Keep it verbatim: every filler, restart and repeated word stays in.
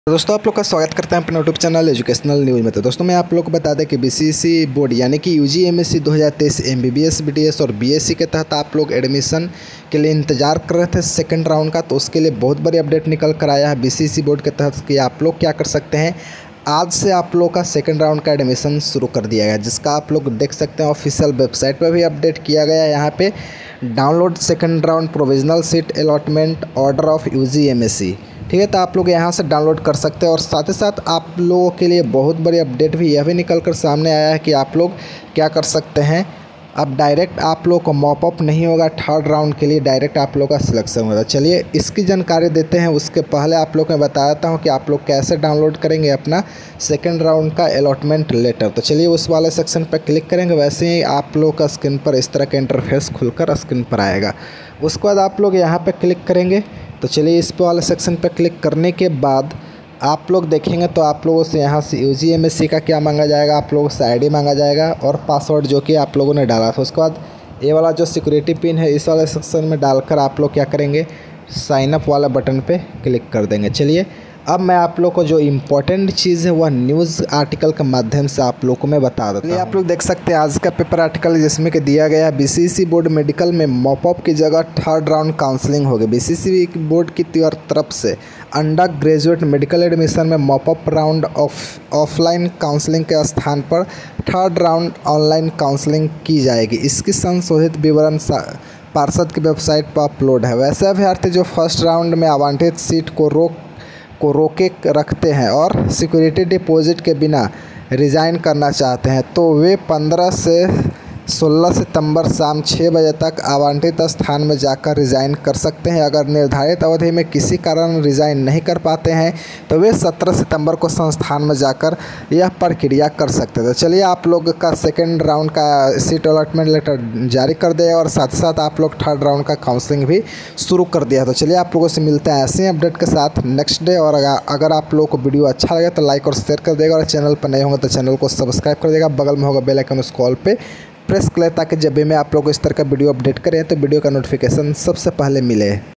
तो दोस्तों आप लोग का स्वागत करते हैं अपने यूट्यूब चैनल एजुकेशनल न्यूज़ में। तो दोस्तों मैं आप लोग को बता दें कि बीसीसी बोर्ड यानी कि यूजी एमएससी दो हज़ार तेईस एमबीबीएस बीडीएस और बीएससी के तहत आप लोग एडमिशन के लिए इंतजार कर रहे थे सेकंड राउंड का, तो उसके लिए बहुत बड़ी अपडेट निकल कर आया है बीसीसी बोर्ड के तहत कि आप लोग क्या कर सकते हैं। आज से आप लोग का सेकंड राउंड का एडमिशन शुरू कर दिया गया, जिसका आप लोग देख सकते हैं ऑफिशियल वेबसाइट पर भी अपडेट किया गया है। यहाँ पे download second round provisional seat allotment order of UG MSc, ठीक है। तो आप लोग यहाँ से डाउनलोड कर सकते हैं और साथ ही साथ आप लोगों के लिए बहुत बड़ी अपडेट भी यह भी निकल कर सामने आया है कि आप लोग क्या कर सकते हैं। अब डायरेक्ट आप लोग को मॉप अप नहीं होगा, थर्ड राउंड के लिए डायरेक्ट आप लोग का सिलेक्शन होगा। चलिए इसकी जानकारी देते हैं। उसके पहले आप लोग मैं बता देता हूँ कि आप लोग कैसे डाउनलोड करेंगे अपना सेकेंड राउंड का अलॉटमेंट लेटर। तो चलिए उस वाले सेक्शन पर क्लिक करेंगे, वैसे ही आप लोग का स्क्रीन पर इस तरह का इंटरफेस खुलकर स्क्रीन पर आएगा। उसके बाद आप लोग यहाँ पर क्लिक करेंगे। तो चलिए इस वाले सेक्शन पर क्लिक करने के बाद आप लोग देखेंगे तो आप लोगों से यहाँ से यूजी एमएससी का क्या मांगा जाएगा, आप लोगों से आईडी मांगा जाएगा और पासवर्ड जो कि आप लोगों ने डाला था। उसके बाद ये वाला जो सिक्योरिटी पिन है इस वाले सेक्शन में डालकर आप लोग क्या करेंगे, साइन अप वाला बटन पे क्लिक कर देंगे। चलिए अब मैं आप लोग को जो इम्पोर्टेंट चीज़ है वह न्यूज़ आर्टिकल के माध्यम से आप लोग को मैं बता देता हूँ। आप लोग देख सकते हैं आज का पेपर आर्टिकल जिसमें कि दिया गया है बीसीसी बोर्ड मेडिकल में मॉपअप की जगह थर्ड राउंड काउंसलिंग होगी। बीसीसी बोर्ड की तरफ से अंडर ग्रेजुएट मेडिकल एडमिशन में mop up round of offline counselling के स्थान पर थर्ड राउंड ऑनलाइन काउंसलिंग की जाएगी। इसकी संशोधित विवरण पार्षद की वेबसाइट पर अपलोड है। वैसे अभ्यर्थी जो फर्स्ट राउंड में आवंटित सीट को रोक को रोके रखते हैं और सिक्योरिटी डिपॉजिट के बिना रिज़ाइन करना चाहते हैं तो वे पंद्रह से सोलह सितंबर शाम छः बजे तक आवंटित स्थान में जाकर रिज़ाइन कर सकते हैं। अगर निर्धारित अवधि में किसी कारण रिज़ाइन नहीं कर पाते हैं तो वे सत्रह सितंबर को संस्थान में जाकर यह प्रक्रिया कर सकते हैं। तो चलिए आप लोग का सेकेंड राउंड का सीट अलॉटमेंट लेटर जारी कर दिया और साथ साथ आप लोग थर्ड राउंड का काउंसलिंग भी शुरू कर दिया। तो चलिए आप लोगों से मिलते हैं ऐसे अपडेट के साथ नेक्स्ट डे। और अगर आप लोगों को वीडियो अच्छा लगे तो लाइक और शेयर कर देगा और चैनल पर नए होंगे तो चैनल को सब्सक्राइब कर देगा। बगल में होगा बेल आइकन, उस कॉल पे प्रेस कर ले ताकि जब भी मैं आप लोगों को इस तरह का वीडियो अपडेट करें तो वीडियो का नोटिफिकेशन सबसे पहले मिले।